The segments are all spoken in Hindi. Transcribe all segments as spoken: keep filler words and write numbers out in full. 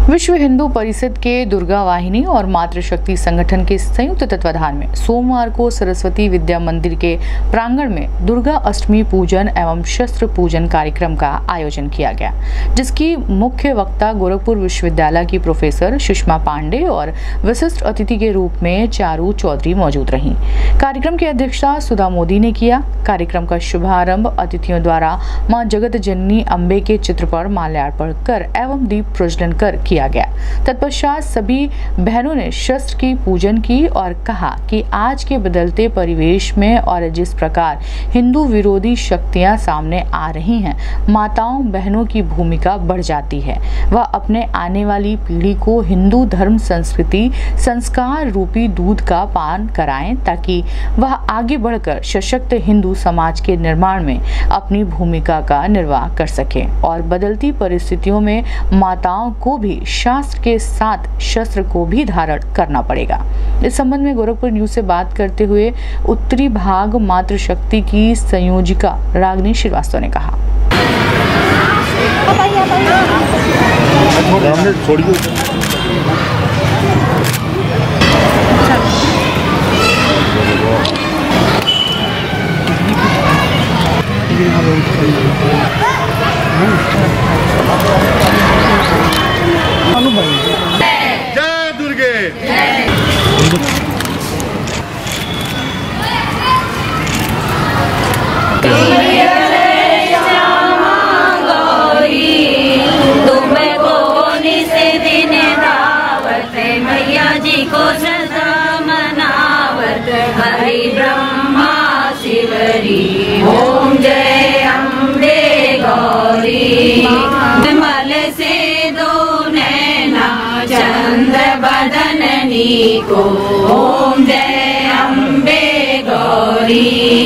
विश्व हिंदू परिषद के दुर्गा वाहिनी और मातृशक्ति संगठन के संयुक्त तत्वाधान में सोमवार को सरस्वती विद्या मंदिर के प्रांगण में दुर्गा अष्टमी पूजन एवं शस्त्र पूजन कार्यक्रम का आयोजन किया गया, जिसकी मुख्य वक्ता गोरखपुर विश्वविद्यालय की प्रोफेसर सुषमा पांडे और विशिष्ट अतिथि के रूप में चारू चौधरी मौजूद रहीं। कार्यक्रम की अध्यक्षता सुधा मोदी ने किया। कार्यक्रम का शुभारंभ अतिथियों द्वारा मां जगत जननी अम्बे के चित्र पर माल्यार्पण कर एवं दीप प्रज्वलन कर किया गया। तत्पश्चात सभी बहनों ने शस्त्र की पूजन की और कहा कि आज के बदलते परिवेश में और जिस प्रकार हिंदू विरोधी शक्तियां सामने आ रही हैं, माताओं बहनों की भूमिका बढ़ जाती है। वह अपने आने वाली पीढ़ी को हिंदू धर्म संस्कृति संस्कार रूपी दूध का पान कराएं, ताकि वह आगे बढ़कर सशक्त हिंदू समाज के निर्माण में अपनी भूमिका का निर्वाह कर सके और बदलती परिस्थितियों में माताओं को भी शास्त्र के साथ शस्त्र को भी धारण करना पड़ेगा। इस संबंध में गोरखपुर न्यूज से बात करते हुए उत्तरी भाग मातृशक्ति की संयोजिका रागिनी श्रीवास्तव ने कहा। जय दुर्गे। मैया जी को सदा मनावत हरि ब्रह्मा शिवरी। ओम जय अम्बे गौरी। मल से दो नैना चंद्र बदननी को। ओम जय अम्बे गौरी।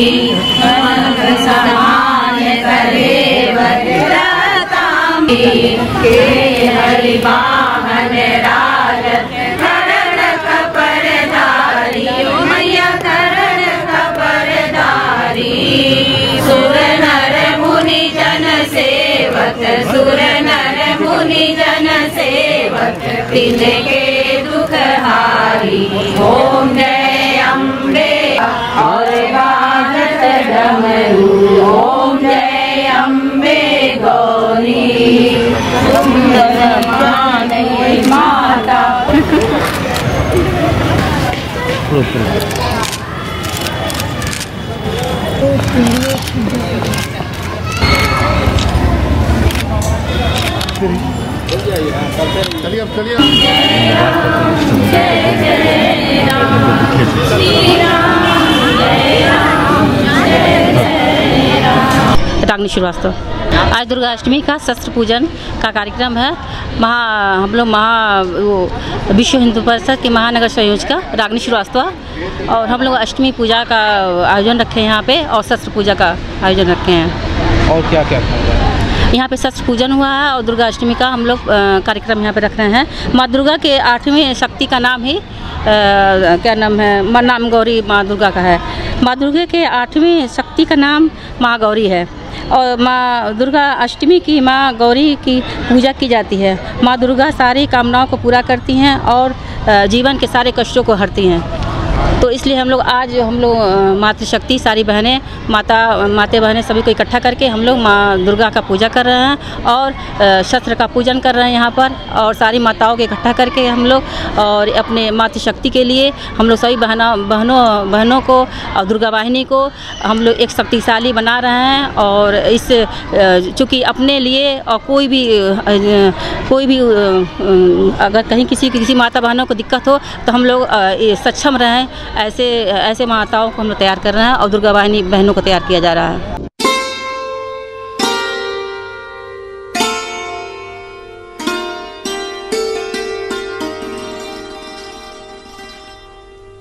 समान करे वज्रतांबी के हरि वाहन राजत करण कपरधारी। मैया करण कपरधारी। सुर नर मुनि जन सेवक सुर नर मुनि जन सेवक तिनके दुख हारी। ओम जय अम्बे और बाजत डमरू। ओम जय अम्बे गौरी। सुंदर माता चलिए अब चलिए। जय जय राम श्री राम जय राम जय जय राम। रागिनी श्रीवास्तव। आज दुर्गा अष्टमी का शस्त्र पूजन का कार्यक्रम है। महा हम लोग महा वो विश्व हिंदू परिषद के महानगर संयोजिका रागिनी श्रीवास्तव और हम लोग अष्टमी पूजा का आयोजन रखे हैं यहाँ पे और शस्त्र पूजा का आयोजन रखे हैं। और क्या क्या यहाँ पे शस्त्र पूजन हुआ है और दुर्गा अष्टमी का हम लोग कार्यक्रम यहाँ पे रख रहे हैं। माँ दुर्गा के आठवीं शक्ति का नाम ही आ, क्या नाम है माँ नाम गौरी माँ दुर्गा का है। माँ दुर्गा के आठवीं शक्ति का नाम माँ गौरी है और माँ दुर्गा अष्टमी की माँ गौरी की पूजा की जाती है। माँ दुर्गा सारी कामनाओं को पूरा करती हैं और जीवन के सारे कष्टों को हरती हैं। तो इसलिए हम लोग आज हम लोग मातृशक्ति सारी बहनें माता माते बहनें सभी को इकट्ठा करके हम लोग माँ दुर्गा का पूजा कर रहे हैं और शस्त्र का पूजन कर रहे हैं यहाँ पर और सारी माताओं को इकट्ठा करके हम लोग और अपने मातृशक्ति के लिए हम लोग सभी बहनों बहनों बहनों को और दुर्गा वाहिनी को हम लोग एक शक्तिशाली बना रहे हैं। और इस चूँकि अपने लिए और कोई भी कोई भी अगर कहीं किसी किसी माता बहनों को दिक्कत हो तो हम लोग सक्षम रहें, ऐसे ऐसे माताओं को हम लोग तैयार कर रहे हैं और दुर्गा वाहिनी बहनों को तैयार किया जा रहा है।